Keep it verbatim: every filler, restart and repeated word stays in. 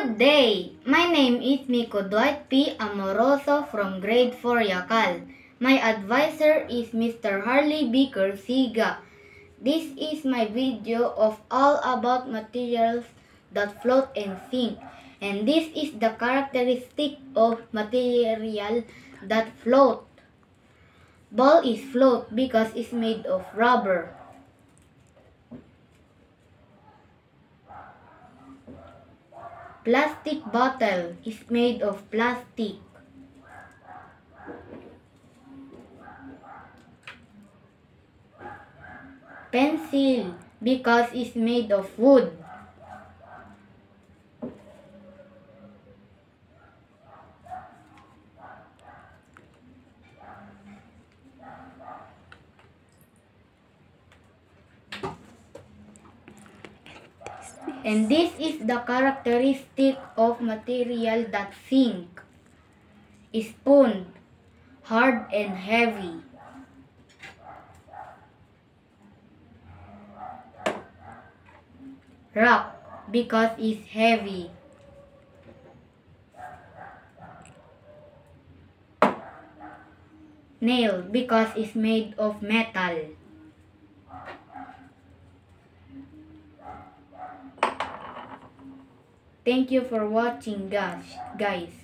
Good day! My name is Mikko Dwight P. Amoroso from grade four Yakal. My advisor is Mister Harley Baker Siga. This is my video of all about materials that float and sink. And this is the characteristic of material that float. Ball is float because it's made of rubber. Plastic bottle is made of plastic. Pencil because it's made of wood. And this is the characteristic of material that sink. Spoon, hard and heavy. Rock, because it's heavy. Nail, because it's made of metal. Thank you for watching, guys. guys.